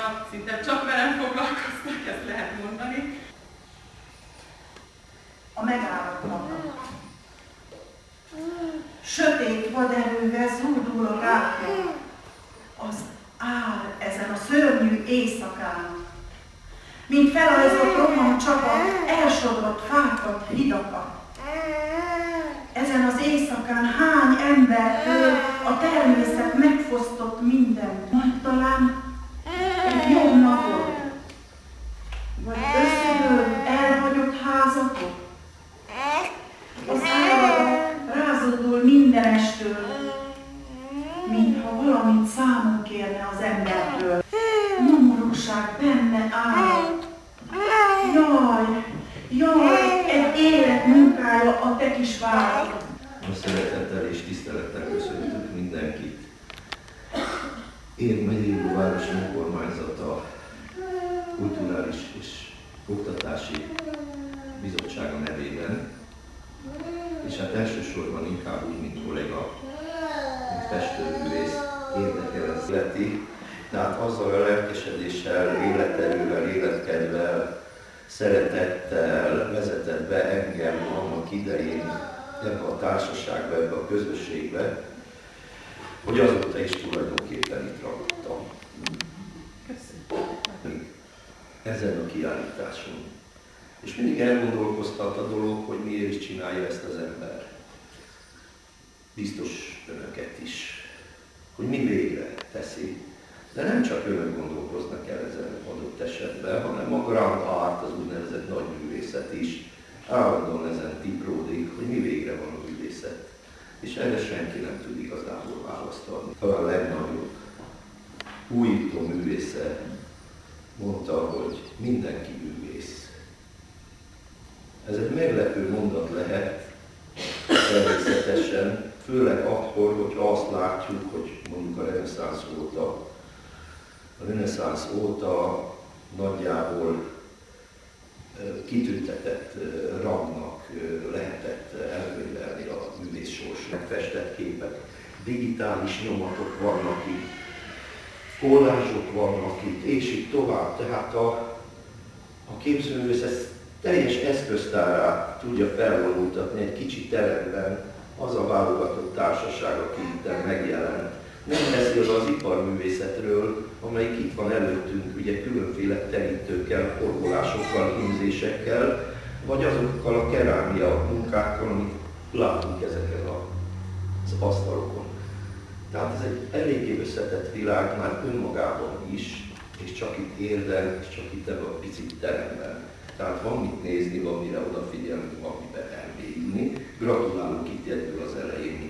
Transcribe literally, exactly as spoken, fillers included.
nap szinte csak velem foglalkoztak, ezt lehet mondani. A megállott napnak. Sötét vaderővel zúdulok átja, az áll ezen a szörnyű éjszakán. Mint felajzott rohan csapat, elsodrott fákat, hidakat. Ezen az éjszakán hány embertől a természet megfosztott mindent. Majd talán egy jobb napot, vagy összedől elhagyott házatok. Az állatok rázódul mindenestől, mintha valamit számon kérne az embertől. Nyomorúság benne áll. Jaj, jaj, egy élet munkája a te kis várod. A szeretettel és tisztelettel köszöntök mindenkit. Én Megyei város önkormányzata kulturális és oktatási bizottsága nevében, és hát elsősorban inkább úgy, mint kolléga, mint festőművész érdekel az életi, tehát azzal a lelkesedéssel, életerővel, életkedvel, szeretettel vezetett be engem annak idején ebbe a társaságba, ebbe a közösségbe, hogy azóta is tulajdonképpen itt ragadtam. Köszönöm. Ezen a kiállításon. És mindig elgondolkoztat a dolog, hogy miért is csinálja ezt az ember. Biztos önöket is. Hogy mi végre teszi. De nem csak önök gondolkoznak el ezen adott esetben, hanem a grand art, az úgynevezett nagy művészet is állandóan ezen tipródik, hogy mi végre van a művészet. És erre senki nem tud igazából választ adni. Talán a legnagyobb újító művésze mondta, hogy mindenki művész. Ez egy meglepő mondat lehet természetesen, főleg akkor, hogyha azt látjuk, hogy mondjuk a reneszánsz óta, a reneszánsz óta nagyjából kitüntetett rangnak lehetett elkönyvelni a művész sors. Megfestett képek, digitális nyomatok vannak itt, kollázsok vannak itt, és így tovább. Tehát a, a képzőművész ezt teljes eszköztárát tudja felvonultatni egy kicsi teremben az a válogatott társaság, aki itt megjelent. Nem beszélve az iparművészetről, amelyik itt van előttünk, ugye különféle terítőkkel, forgolásokkal, hímzésekkel, vagy azokkal a kerámia munkákkal, amit látunk ezeken az asztalokon. Tehát ez egy eléggé összetett világ már önmagában is, és csak itt érden, és csak itt ebben a pici teremben. Tehát van mit nézni, van mire odafigyelni, van miben elmélyülni. Gratulálok itt ebből az elején